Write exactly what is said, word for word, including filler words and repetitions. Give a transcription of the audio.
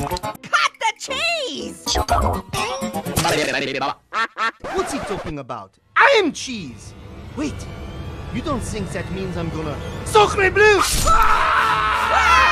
Cut the cheese! What's he talking about? I am cheese! Wait, you don't think that means I'm gonna... Sacre bleu! Ah!